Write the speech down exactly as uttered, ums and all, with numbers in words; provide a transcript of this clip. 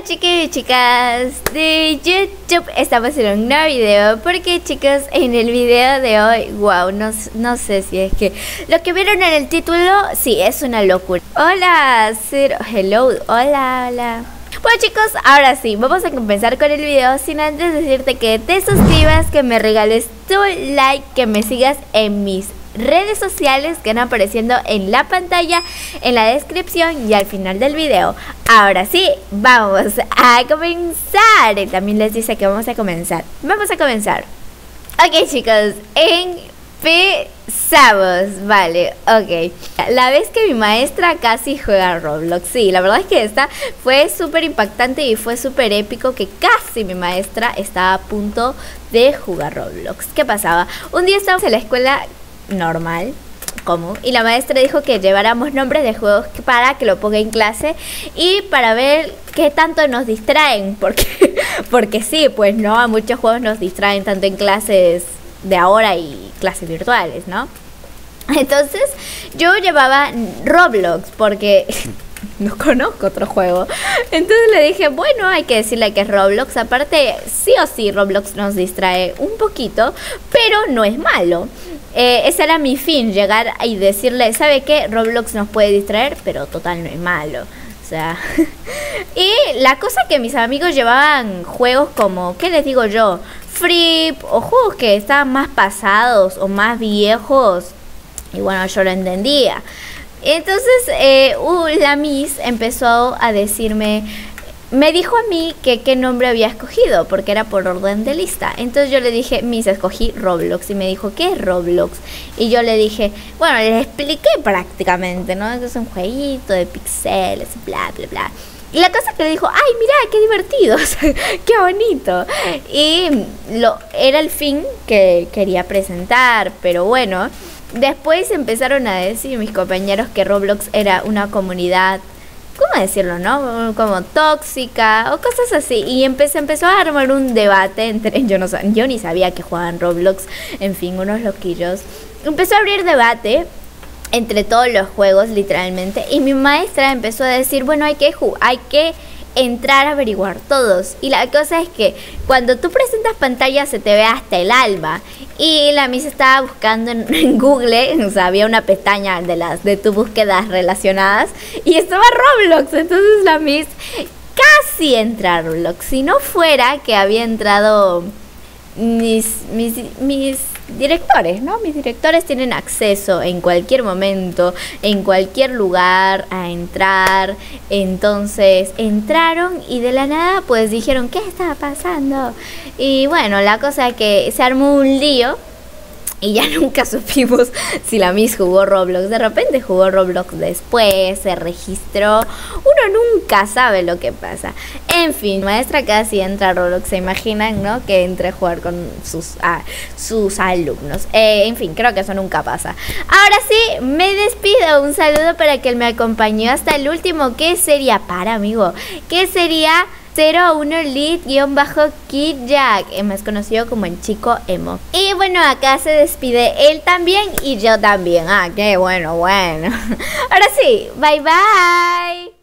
chicos y chicas de YouTube, estamos en un nuevo video porque chicos, en el video de hoy, wow, no, no sé si es que lo que vieron en el título, sí, es una locura. Hola, Zero, hello, hola, hola. Bueno chicos, ahora sí, vamos a comenzar con el video sin antes decirte que te suscribas, que me regales tu like, que me sigas en mis redes sociales que van apareciendo en la pantalla, en la descripción y al final del video. Ahora sí, vamos a comenzar. Y también les dice que vamos a comenzar. Vamos a comenzar. Ok chicos, empezamos. Vale, ok. La vez que mi maestra casi juega Roblox. Sí, la verdad es que esta fue súper impactante y fue súper épico que casi mi maestra estaba a punto de jugar Roblox. ¿Qué pasaba? Un día estábamos en la escuela normal, común, y la maestra dijo que lleváramos nombres de juegos para que lo ponga en clase y para ver qué tanto nos distraen, porque, porque sí, pues no, a muchos juegos nos distraen tanto en clases de ahora y clases virtuales, ¿no? Entonces yo llevaba Roblox porque no conozco otro juego. Entonces le dije, bueno, hay que decirle que es Roblox. Aparte, sí o sí, Roblox nos distrae un poquito, pero no es malo. Eh, ese era mi fin, llegar y decirle, ¿sabe qué? Roblox nos puede distraer, pero total no es malo. O sea, y la cosa que mis amigos llevaban juegos como, ¿qué les digo yo? Free, o juegos que estaban más pasados o más viejos. Y bueno, yo lo entendía. Entonces eh, uh, la Miss empezó a decirme, me dijo a mí que qué nombre había escogido, porque era por orden de lista. Entonces yo le dije, Miss, escogí Roblox. Y me dijo, ¿qué es Roblox? Y yo le dije, bueno, le expliqué prácticamente, ¿no? Es un jueguito de pixeles, bla, bla, bla. Y la cosa que le dijo, ay, mira, qué divertido, qué bonito. Y lo, era el fin que quería presentar, pero bueno. Después empezaron a decir mis compañeros que Roblox era una comunidad, ¿cómo decirlo, no? Como tóxica o cosas así. Y empecé, empezó a armar un debate entre, yo, no, yo ni sabía que jugaban Roblox, en fin, unos loquillos. Empezó a abrir debate entre todos los juegos, literalmente. Y mi maestra empezó a decir, bueno, hay que, hay que entrar a averiguar todos. Y la cosa es que cuando tú presentas pantalla se te ve hasta el alma. Y la Miss estaba buscando en, en Google, o sea, había una pestaña de las de tus búsquedas relacionadas y estaba Roblox. Entonces la Miss casi entra a Roblox. Si no fuera que había entrado mis, mis, mis directores, ¿no? Mis directores tienen acceso en cualquier momento, en cualquier lugar a entrar. Entonces entraron y de la nada pues dijeron, ¿qué estaba pasando? Y bueno, la cosa es que se armó un lío y ya nunca supimos si la Miss jugó Roblox. De repente jugó Roblox después, se registró. Uno nunca sabe lo que pasa. En fin, maestra casi entra a Roblox. Se imaginan, ¿no? Que entre a jugar con sus, ah, sus alumnos. Eh, en fin, creo que eso nunca pasa. Ahora sí, me despido. Un saludo para que él me acompañó hasta el último. ¿Qué sería para, amigo? ¿Qué sería? cero uno Lead-Kid Jack, más conocido como el chico emo. Y bueno, acá se despide él también y yo también. Ah, qué bueno, bueno. Ahora sí, bye bye.